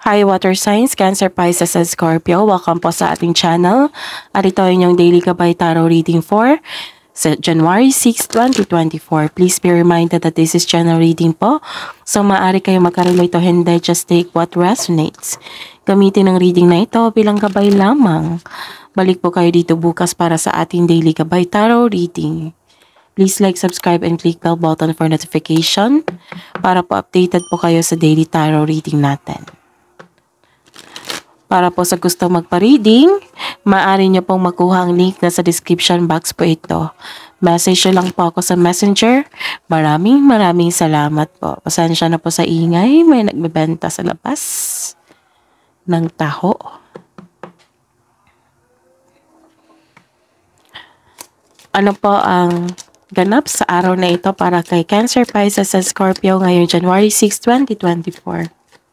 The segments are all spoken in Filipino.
Hi Water Signs, Cancer, Pisces, and Scorpio. Welcome po sa ating channel. At ito ay inyong daily gabay tarot reading for sa January 6, 2024. Please be reminded that this is general reading po. So maaari kayo magka-relate o hindi, just take what resonates. Gamitin ang reading na ito bilang gabay lamang. Balik po kayo dito bukas para sa ating daily gabay tarot reading. Please like, subscribe, and click bell button for notification para po updated po kayo sa daily tarot reading natin. Para po sa gusto magpa-reading, maaari nyo pong makuha ang link na sa description box po ito. Message nyo lang po ako sa messenger. Maraming salamat po. Pasensya na po sa ingay. May nagbebenta sa labas ng taho. Ano po ang ganap sa araw na ito para kay Cancer, Pisces, and Scorpio ngayong January 6, 2024?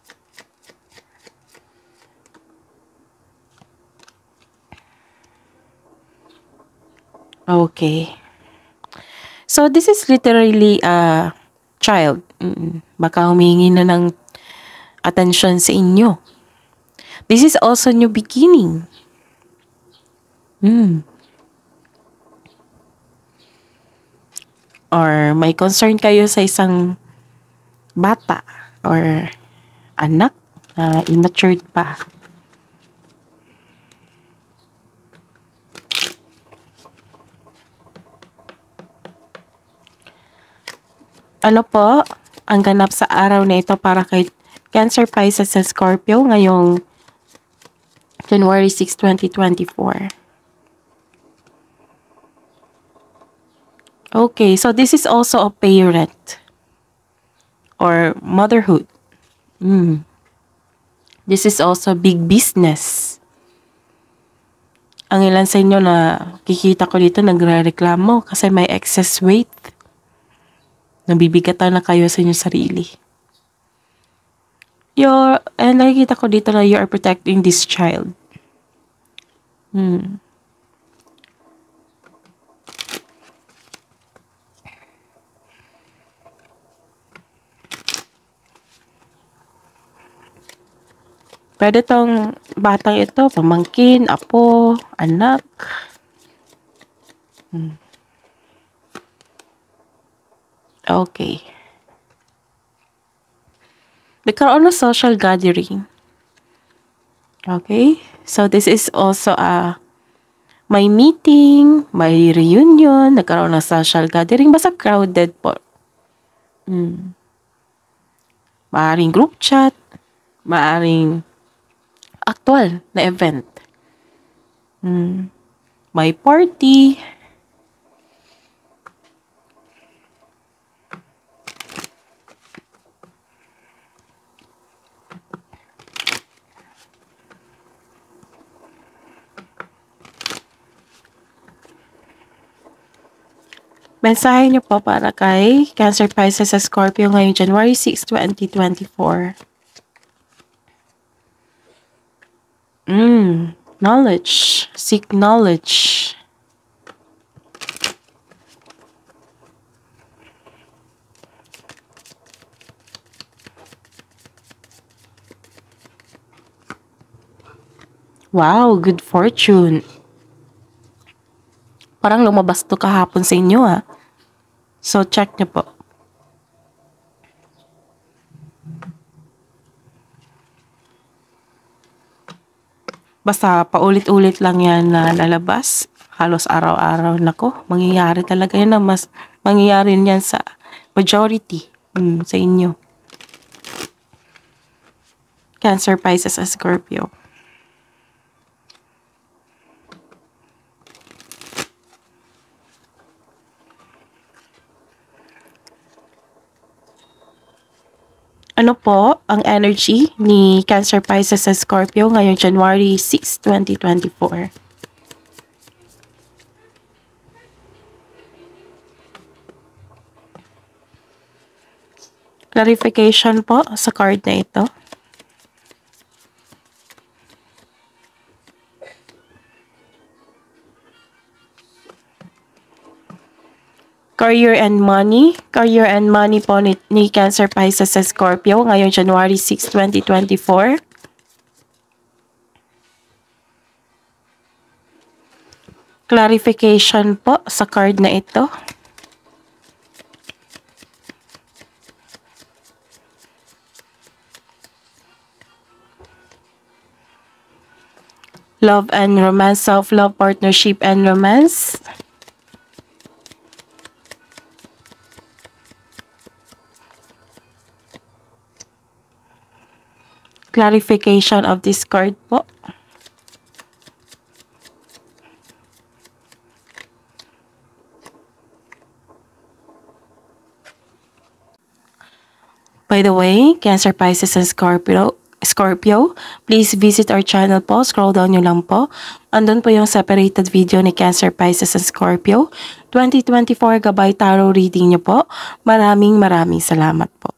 Okay. So, this is literally a child. Baka humingi na ng attention sa inyo. This is also new beginning. Or may concern kayo sa isang bata or anak na immature pa. Ano po ang ganap sa araw na ito para kay Cancer, Pisces, and Scorpio ngayong January 6, 2024? Okay, so this is also a parent or motherhood. This is also big business. Ang ilan sa inyo na kikita ko dito nagre-reklamo kasi may excess weight. Nabibigatan na kayo sa inyong sarili. Nakikita ko dito na you are protecting this child. Pwede tong batang ito, pamangkin, apo, anak. Okay. Nagkaroon ng social gathering. Okay. So, this is also may meeting, may reunion, nagkaroon ng social gathering. Basta crowded po. Maaring group chat, maaring actual na event. May party. Mensahe niyo po para kay Cancer, Pisces, and Scorpio ngayong January 6, 2024. Knowledge. Seek knowledge. Wow, good fortune. Parang lumabas to kahapon sa inyo So, check niyo po. Basta paulit-ulit lang yan na lalabas. Halos araw-araw. Nako, mangyayari talaga yan na mas mangyayari yan sa majority sa inyo. Cancer, Pisces, and Scorpio. Ano po ang energy ni Cancer, Pisces, and Scorpio ngayong January 6, 2024? Clarification po sa card na ito. Career and money. Career and money po ni Cancer, Pisces, and Scorpio ngayong January 6, 2024. Clarification po sa card na ito. Love and romance, self-love, partnership and romance. Clarification of this card po. By the way, Cancer, Pisces, and Scorpio, please visit our channel po. Scroll down nyo lang po. Andun po yung separated video ni Cancer, Pisces, and Scorpio. 2024 Gabay Tarot reading nyo po. Maraming salamat po.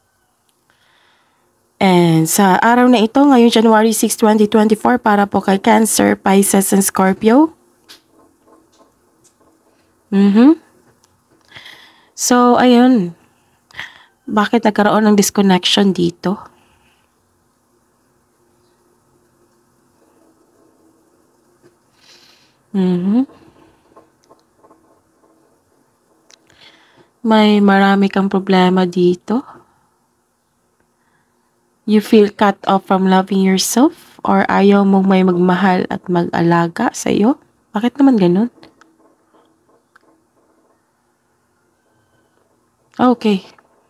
And sa araw na ito, ngayong January 6, 2024, para po kay Cancer, Pisces, and Scorpio. So, ayun. Bakit nagkaroon ng disconnection dito? May marami kang problema dito. You feel cut off from loving yourself or ayaw mong may magmahal at mag-alaga sa iyo? Bakit naman ganun? Okay.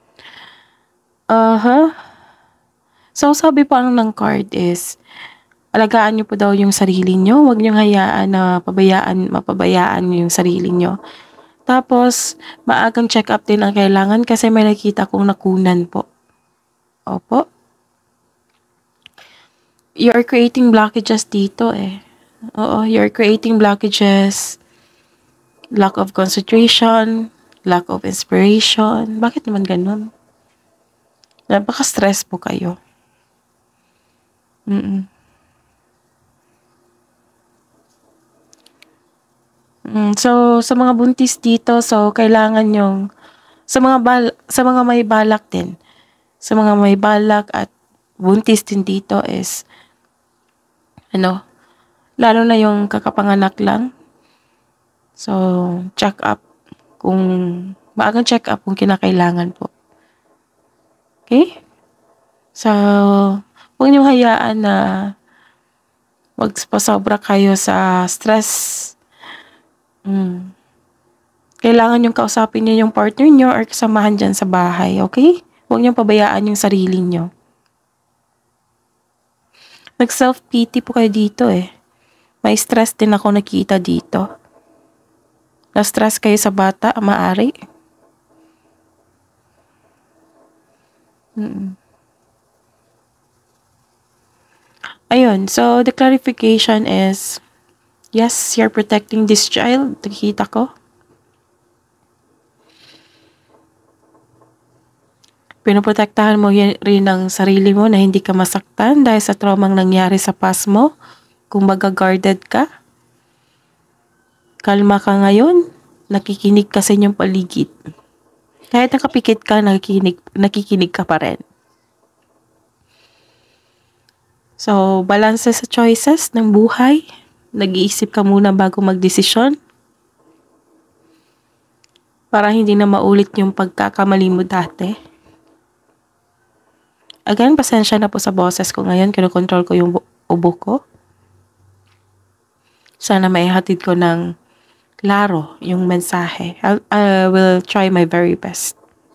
So, sabi po ng card is, alagaan niyo po daw yung sarili niyo. Huwag niyo hayaan na mapabayaan niyo yung sarili niyo. Tapos, maagang check-up din ang kailangan kasi may nakita kong nakunan po. Opo. You're creating blockages dito eh. Oo, you're creating blockages. Lack of concentration, lack of inspiration. Bakit naman ganun? Napaka-stress po kayo. So, sa mga buntis dito, so, kailangan yung, sa mga may balak din, sa mga may balak at buntis din dito is, lalo na yung kakapanganak lang. So, check up, maagang check up kung kinakailangan po. Okay? So, huwag niyong hayaan na magpasobra kayo sa stress. Kailangan niyong kausapin niyo yung partner niyo or kasamahan dyan sa bahay, okay? Huwag niyong pabayaan yung sarili niyo. Nag-self-pity po kayo dito eh. May stress din ako nakita dito. Na-stress kayo sa bata, maaari. Ayun, so the clarification is, yes, you're protecting this child. Nakikita ko. Pinoprotektahan mo rin ang sarili mo na hindi ka masaktan dahil sa traumang nangyari sa past mo. Kumbaga guarded ka. Kalma ka ngayon. Nakikinig ka sa inyong paligid. Kahit nakapikit ka, nakikinig ka pa rin. So, balance sa choices ng buhay. Nag-iisip ka muna bago magdesisyon. Para hindi na maulit yung pagkakamali mo dati. Again, pasensya na po sa boses ko ngayon. Kinokontrol ko yung ubo ko. Sana maihatid ko ng klaro yung mensahe. I will try my very best.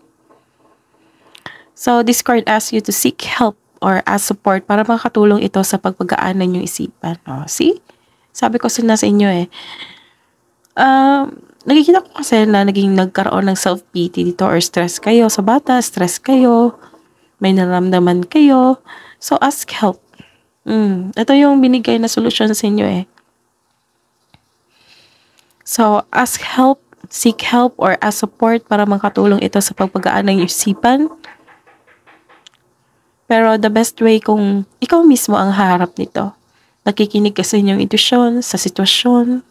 So, this card asks you to seek help or ask support para makatulong ito sa pagpagaan ng iyong isipan. See? Sabi ko sa inyo eh. Nakikita ko kasi na nagkaroon ng self-pity dito or stress kayo sa bata, stress kayo, may naramdaman kayo. So, ask help. Ito yung binigay na solusyon sa inyo eh. So, ask help, seek help, or ask support para makatulong ito sa pagpagaan ng isipan. Pero the best way kung ikaw mismo ang harap nito. Nakikinig ka sa inyong intuition, sa sitwasyon.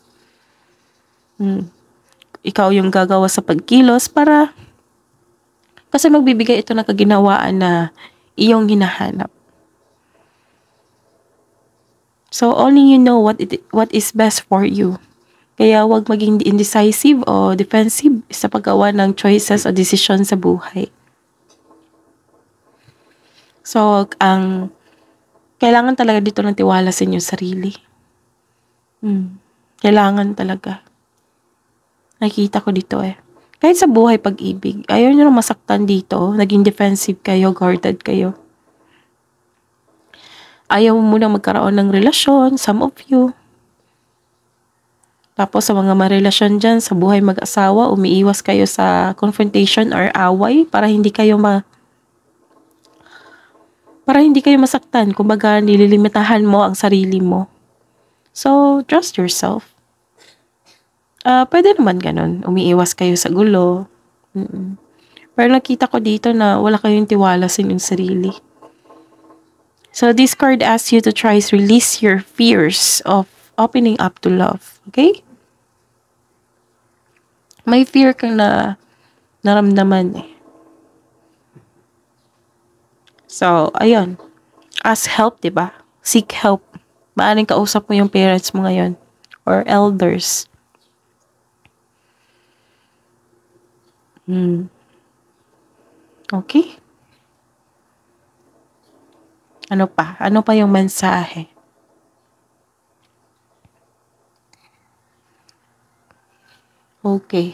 Ikaw yung gagawa sa pagkilos para kasi magbibigay ito ng kaginawaan na iyong hinahanap. So, only you know what is best for you. Kaya huwag maging indecisive o defensive sa paggawa ng choices o desisyon sa buhay. So, kailangan talaga dito ng tiwala sa inyong sarili. Kailangan talaga. Nakikita ko dito eh. Kahit sa buhay pag-ibig, ayaw nyo na masaktan dito. Naging defensive kayo, guarded kayo. Ayaw mo na magkaroon ng relasyon, some of you. Tapos sa mga marelasyon dyan, sa buhay mag-asawa, umiiwas kayo sa confrontation or away para hindi kayo masaktan. Kumbaga, nililimitahan mo ang sarili mo. So, trust yourself. Pwede naman ganun. Umiiwas kayo sa gulo. Pero nakita ko dito na wala kayong tiwala sa inyong sarili. So, this card asks you to try to release your fears of opening up to love. Okay? May fear kang naramdaman eh. So, ayun. Ask help, diba? Seek help. Maaring kausap mo yung parents mo ngayon. Or elders. Okay? Ano pa? Ano pa yung mensahe? Okay.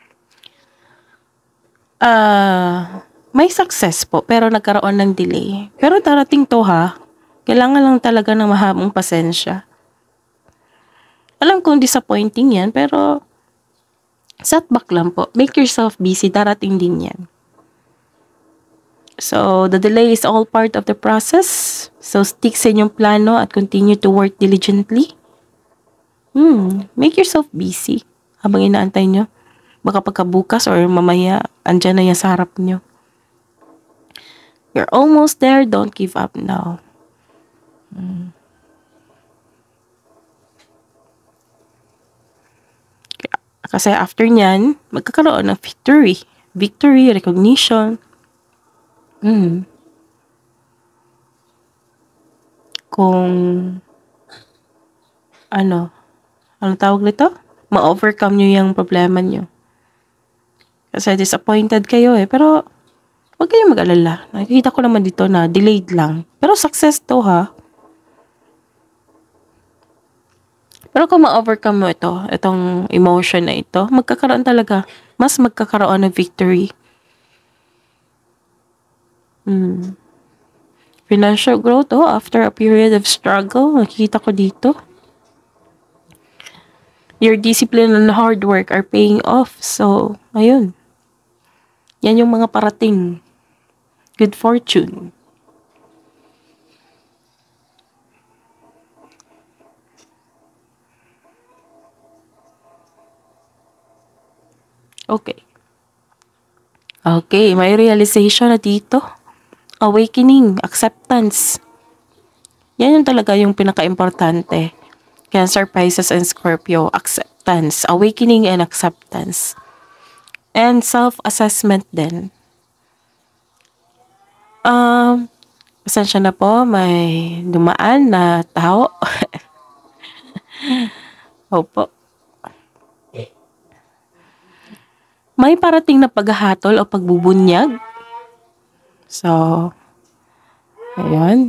May success po, pero nagkaroon ng delay. Pero darating to ha. Kailangan lang talaga ng mahabang pasensya. Alam kong disappointing yan, pero setback lang po. Make yourself busy, darating din yan. So, the delay is all part of the process. So, stick sa inyong plano at continue to work diligently. Make yourself busy habang inaantay nyo. Baka pagkabukas or mamaya, andyan na yan sa harap nyo. You're almost there, don't give up now. Kasi after nyan, magkakaroon ng victory. Victory, recognition. Kung anong tawag nito? Ma-overcome nyo yung problema nyo. Kasi disappointed kayo eh. Pero, huwag kayong mag-alala. Nakikita ko naman dito na delayed lang. Pero success to ha. Pero kung ma-overcome mo itong emotion na ito, magkakaroon ng victory. Financial growth, after a period of struggle, nakikita ko dito. Your discipline and hard work are paying off. So, ayun. Yan yung mga parating. Good fortune. Okay, may realization na dito. Awakening, acceptance. Yan yung talaga yung pinaka-importante. Cancer, Pisces, and Scorpio. Acceptance, awakening and acceptance. And self-assessment din. Pasensya na po, may dumaan na tao. Opo. May parating na paghahatol o pagbubunyag. So, ayun.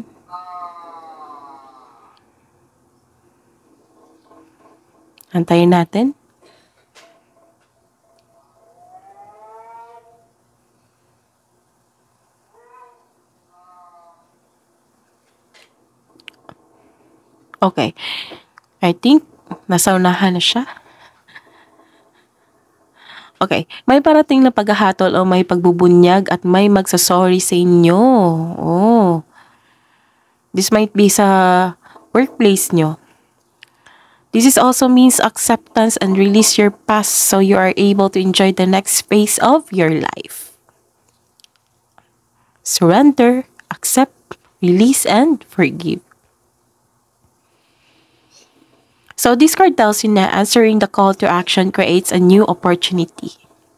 Antayin natin. Okay. I think nasa unahan na siya. Okay. May parating na paghahatol o may pagbubunyag at may magsasorry sa inyo. This might be sa workplace nyo. This is also means acceptance and release your past so you are able to enjoy the next phase of your life. Surrender, accept, release, and forgive. So this card tells you na answering the call to action creates a new opportunity.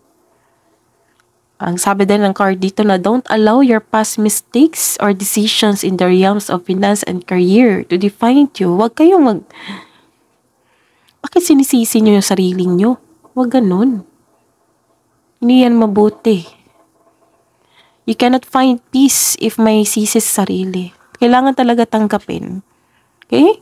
Ang sabi din ng card dito na don't allow your past mistakes or decisions in the realms of finance and career to define you. Huwag Bakit sinisisi nyo yung sarili nyo? Huwag ganun. Hindi yan mabuti. You cannot find peace if may sisi sa sarili. Kailangan talaga tanggapin. Okay?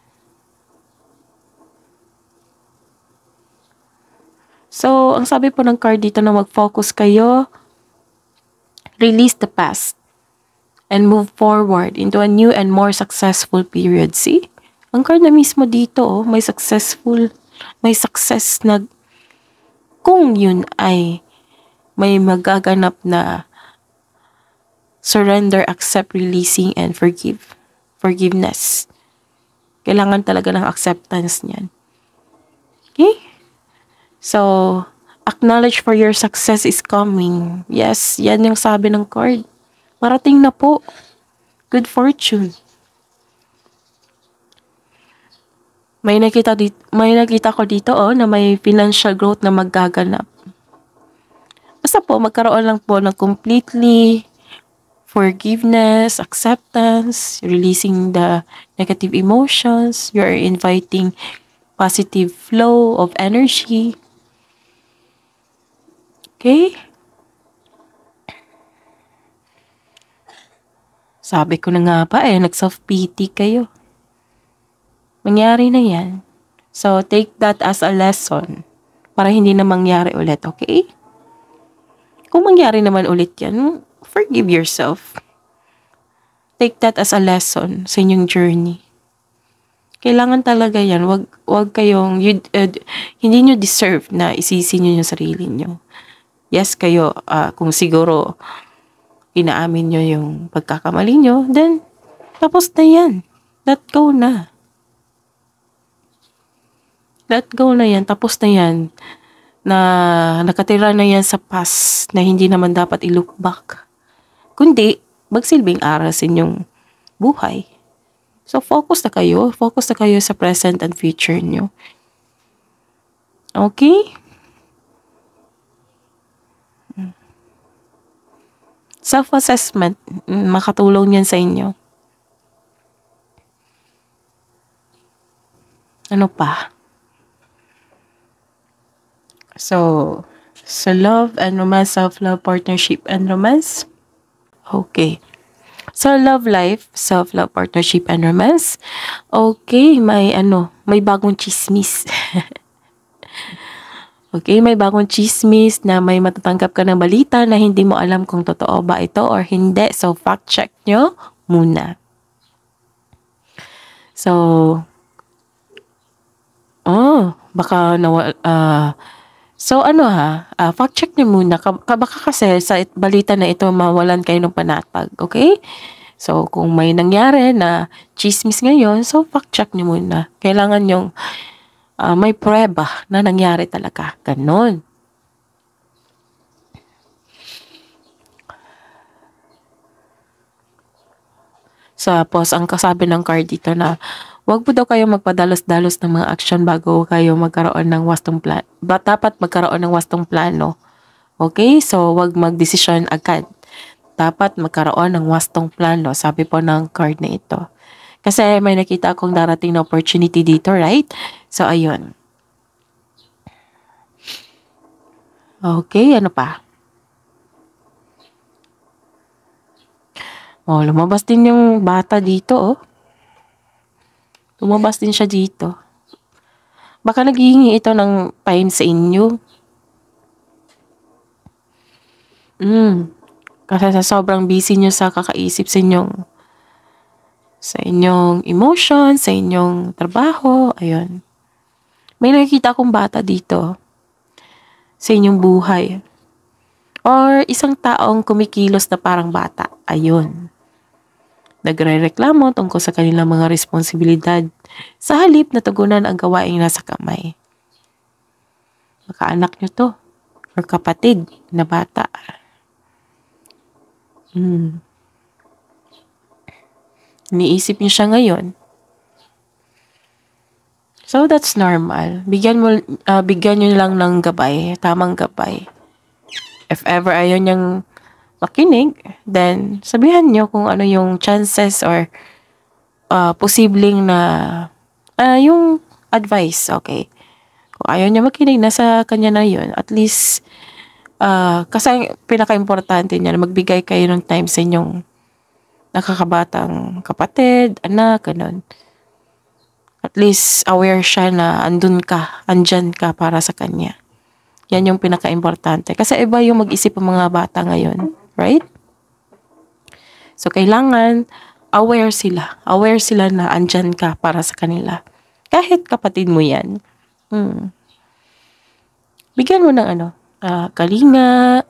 So, ang sabi po ng card dito na mag-focus kayo, release the past, and move forward into a new and more successful period. See? Ang card na mismo dito, may success na kung yun ay may magaganap na surrender, accept, releasing, and forgiveness. Kailangan talaga ng acceptance niyan. Okay? So, acknowledge for your success is coming. Yes, yan yung sabi ng card. Marating na po. Good fortune. May nakita ko dito na may financial growth na magaganap. Basta po, magkaroon lang po ng completely forgiveness, acceptance, releasing the negative emotions. You are inviting positive flow of energy. Okay? Sabi ko na nga ba nag-self-pity kayo. Mangyari na yan. So, take that as a lesson para hindi na mangyari ulit, okay? Kung mangyari naman ulit yan, forgive yourself. Take that as a lesson sa inyong journey. Kailangan talaga yan. Wag kayong, hindi nyo deserve na isisi nyo yung sarili nyo. Yes, kayo, kung siguro inaamin nyo yung pagkakamali nyo, then, tapos na yan. Let go na. Let go na yan. Tapos na yan. Na nakatira na yan sa past na hindi naman dapat i-look back. Kundi, magsilbing aral sa inyong buhay. So, focus na kayo. Focus na kayo sa present and future nyo. Okay? Self-assessment, makatulong yan sa inyo. Ano pa? So, love and romance, self-love, partnership, and romance. Okay. So, love life, self-love, partnership, and romance. Okay, may bagong chismis. Okay, may bagong chismis na may matatanggap ka ng balita na hindi mo alam kung totoo ba ito or hindi. So, fact check nyo muna. So, baka fact check nyo muna. Baka kasi sa balita na ito mawalan kayo ng panatag, okay? So, kung may nangyari na chismis ngayon, so fact check nyo muna. Kailangan yung may prueba na nangyari talaga. Ganon. So, tapos, ang kasabi ng card dito na wag po daw kayo magpadalos-dalos ng mga action bago kayo magkaroon ng wastong plan. Dapat magkaroon ng wastong plano. Okay? So, wag magdesisyon agad. Dapat magkaroon ng wastong plano. Sabi po ng card na ito. Kasi may nakita akong darating na opportunity dito, right? So, ayun. Okay, ano pa? Lumabas din yung bata dito, Lumabas din siya dito. Baka naghihingi ito ng time sa inyo. Kasi sa sobrang busy nyo sa kakaisip sa inyong emotion, sa inyong trabaho, ayun. May nakikita akong bata dito sa inyong buhay. Or isang taong kumikilos na parang bata, ayun. Nagre-reklamo tungkol sa kanilang mga responsibilidad sa halip na tugunan ang gawaing nasa kamay. Baka anak nyo to or kapatid na bata. Iniisip niyo siya ngayon. So that's normal. Bigyan nyo lang ng gabay, tamang gabay. If ever ayaw niyang makinig, then sabihan nyo kung ano yung chances or posibleng na yung advice, okay. Kung ayaw niya makinig, nasa kanya na yun. At least, kasi pinaka-importante niya na magbigay kayo ng time sa inyong nakakabatang kapatid, anak, ganun. At least aware siya na andyan ka para sa kanya. Yan yung pinaka-importante. Kasi iba yung mag-isip ng mga bata ngayon, right? So, kailangan aware sila. Aware sila na andyan ka para sa kanila. Kahit kapatid mo yan. Bigyan mo ng kalinga,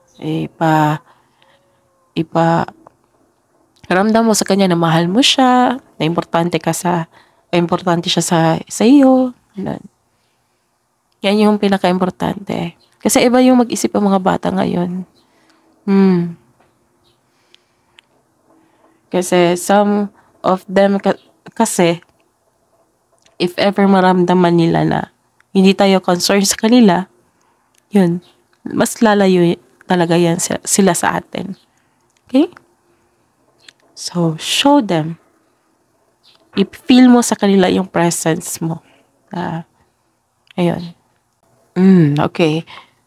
ramdam mo sa kanya na mahal mo siya, na importante siya sa iyo. Ganun. Yan yung pinaka-importante. Kasi iba yung mag-isip ng mga bata ngayon. Kasi some of them, kasi, if ever maramdaman nila na hindi tayo concerned sa kanila, yun, mas lalayo talaga yan sila sa atin. Okay? So, show them. I-feel mo sa kanila yung presence mo. Ayun. Okay.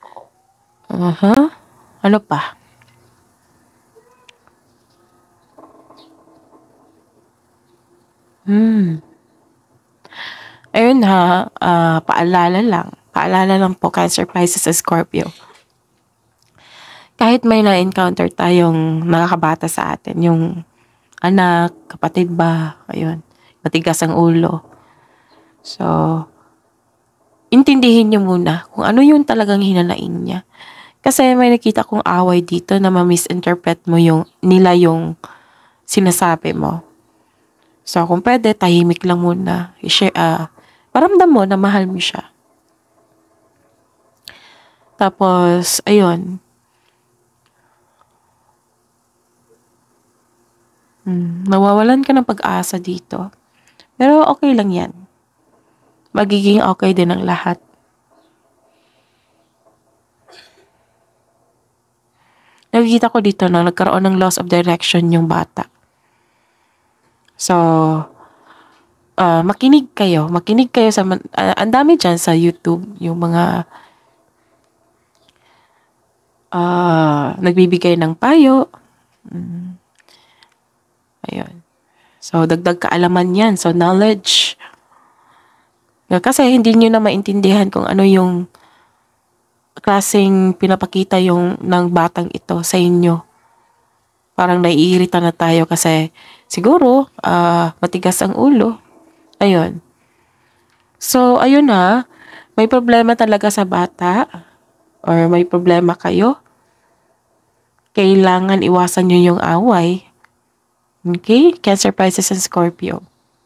Ano pa? Ayun paalala lang po, Cancer, Pisces, at Scorpio. Kahit may na-encounter tayong nakakabata sa atin, yung anak, kapatid ba, ayun, matigas ang ulo. So, intindihin niyo muna kung ano yung talagang hinanaing niya. Kasi may nakita kong away dito na ma-misinterpret mo nila yung sinasabi mo. So, kung pwede, tahimik lang muna. Paramdam mo na mahal mo siya. Tapos, ayun. Nawawalan ka ng pag-asa dito. Pero okay lang yan. Magiging okay din ang lahat. Nakikita ko dito na nagkaroon ng loss of direction yung bata. So, makinig kayo sa, ang dami dyan sa YouTube, yung mga nagbibigay ng payo. Ayun. So, dagdag kaalaman yan. So, knowledge. Kasi hindi nyo na maintindihan kung ano yung klaseng pinapakita ng batang ito sa inyo. Parang naiirita na tayo kasi siguro matigas ang ulo. Ayun. So, ayun may problema talaga sa bata or may problema kayo. Kailangan iwasan nyo yung away. Okay? Cancer, Pisces, and Scorpio.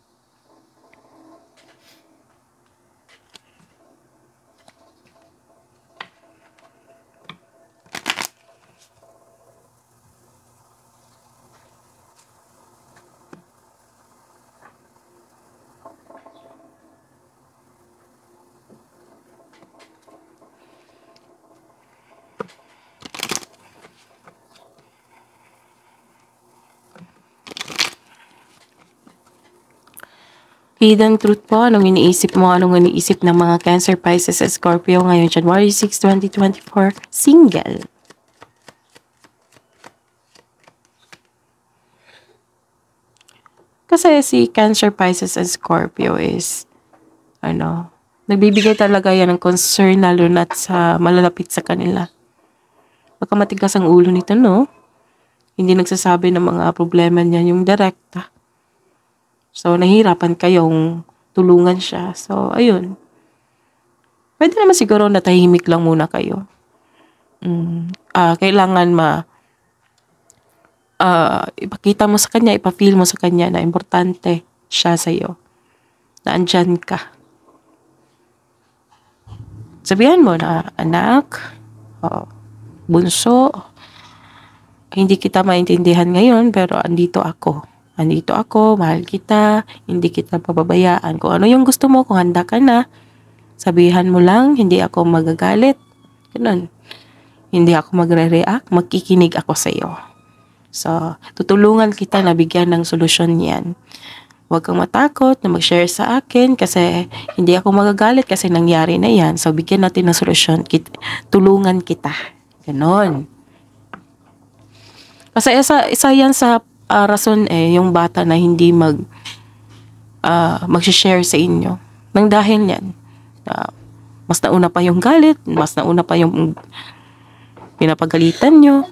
Hidden truth po, anong iniisip mo, anong iniisip ng mga Cancer, Pisces, at Scorpio ngayon, January 6, 2024, single. Kasi si Cancer, Pisces, and Scorpio is, nagbibigay talaga yan ng concern lalo na sa malalapit sa kanila. Baka matigas ang ulo nito, no? Hindi nagsasabi ng mga problema niya yung direkta. So, nahihirapan kayong tulungan siya. So, ayun. Pwede naman siguro na tahimik lang muna kayo. Kailangan ipakita mo sa kanya, ipafeel mo sa kanya na importante siya sa iyo. Na andyan ka. Sabihan mo na, anak, bunso, hindi kita maintindihan ngayon, pero andito ako. Mahal kita, hindi kita pababayaan. Kung ano yung gusto mo, kung handa ka na, sabihan mo lang, hindi ako magagalit. Ganun. Hindi ako magre-react, magkikinig ako sa iyo. So, tutulungan kita na bigyan ng solusyon yan. Huwag kang matakot na mag-share sa akin kasi hindi ako magagalit kasi nangyari na yan. So, bigyan natin ng solusyon. Tulungan kita. Ganon. Kasi isa yan sa rason yung bata na hindi mag-share sa inyo. Nang dahil yan, mas nauna pa yung galit, mas nauna pa yung pinapagalitan nyo.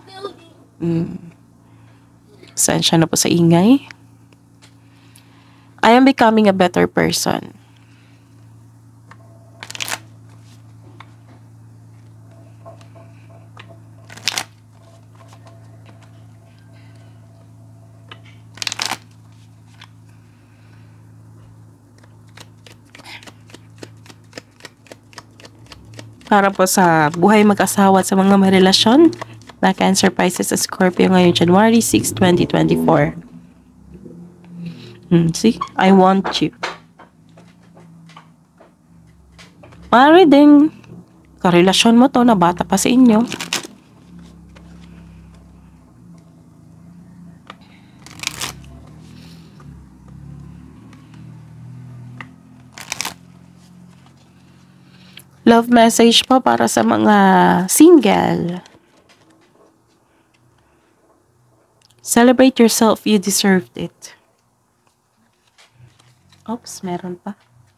Saan siya na po sa ingay? I am becoming a better person. Para po sa buhay mag-asawa at sa mga may relasyon na Cancer, Pisces at Scorpio ngayon January 6, 2024. See? I want you. Maaari din karelasyon mo to na bata pa sa inyo. Love message po para sa mga single. Celebrate yourself, you deserved it. Oops, meron pa.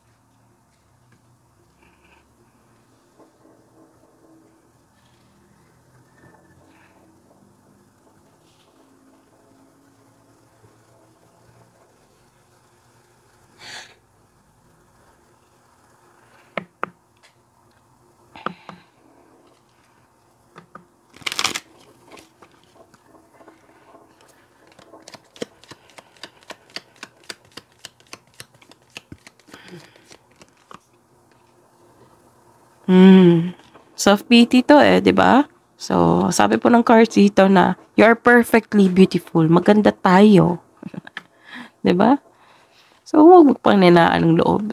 Self-pity to di ba? So, sabi po ng cards dito na, you are perfectly beautiful. Maganda tayo. Di ba? So, huwag mo pang ninaan ng loob.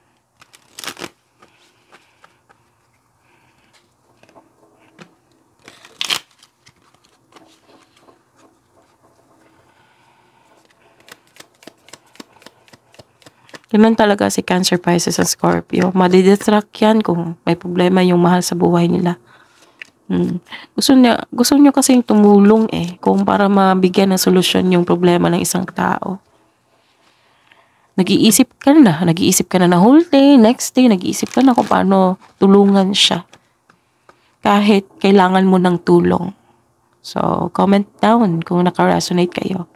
Ganun talaga si Cancer, Pisces, at Scorpio. Madidistract yan kung may problema yung mahal sa buhay nila. Gusto niya kasi tumulong kung para mabigyan ng solusyon yung problema ng isang tao. Nag-iisip ka na whole day, next day, nag-iisip ka na kung paano tulungan siya. Kahit kailangan mo ng tulong. So, comment down kung naka-resonate kayo.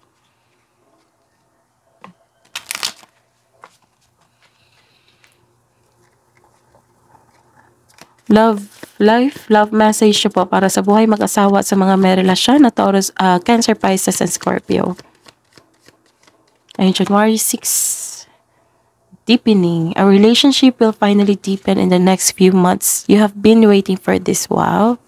Love message po para sa buhay mag-asawa at sa mga may relasyon na Taurus, Cancer, Pisces, and Scorpio. Ayun, January 6. Deepening. A relationship will finally deepen in the next few months. You have been waiting for this. Wow.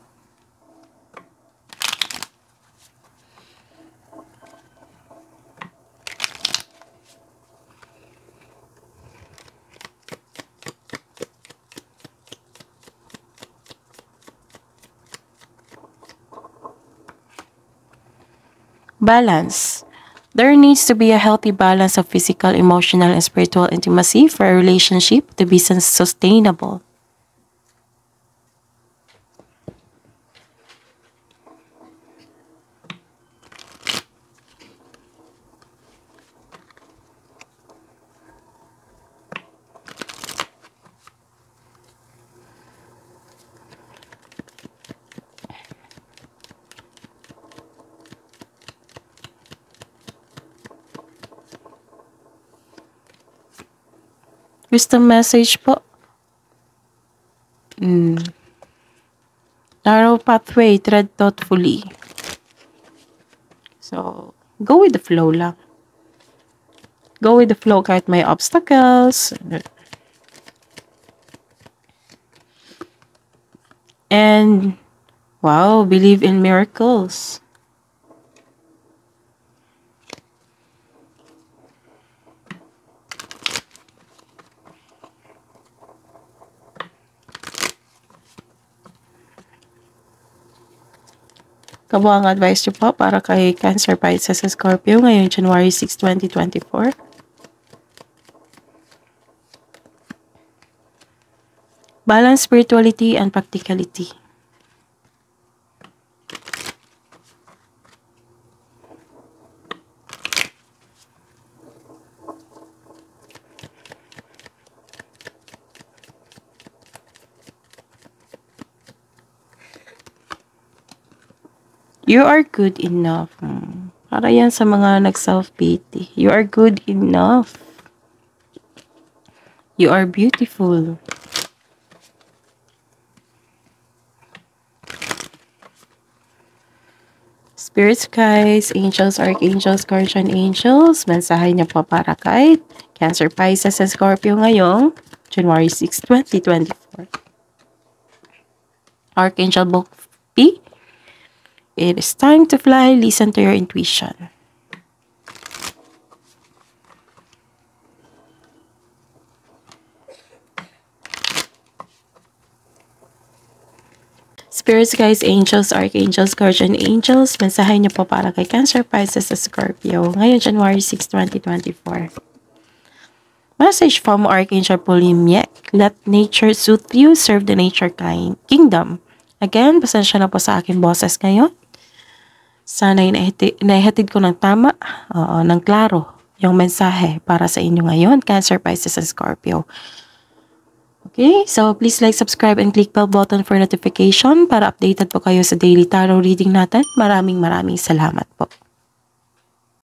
Balance. There needs to be a healthy balance of physical, emotional, and spiritual intimacy for a relationship to be sustainable. Wisdom message po. Narrow pathway, tread thoughtfully. So, go with the flow lang. Go with the flow kahit may obstacles. And, wow, believe in miracles. Kabuang advice nyo po para kay Cancer, Pisces, Scorpio ngayon January 6, 2024. Balance spirituality and practicality. You are good enough. Para yan sa mga nag-self-pity. You are good enough. You are beautiful. Spirits, guys, angels, archangels, guardian angels, mensahe niya po para kay Cancer, Pisces, and Scorpio ngayong January 6, 2024. Archangel Book P. It is time to fly. Listen to your intuition. Spirits, guys, angels, archangels, guardian angels, mensahe niyo po para kay Cancer, Pisces, and Scorpio ngayon January 6, 2024. Message from Archangel Polymiec. Let nature soothe you. Serve the nature kingdom. Again, pasensya na po sa aking boses ngayon. Sana'y naihatid ko ng tama, ng klaro, yung mensahe para sa inyo ngayon, Cancer, Pisces, and Scorpio. Okay, so please like, subscribe, and click bell button for notification para updated po kayo sa daily tarot reading natin. Maraming salamat po.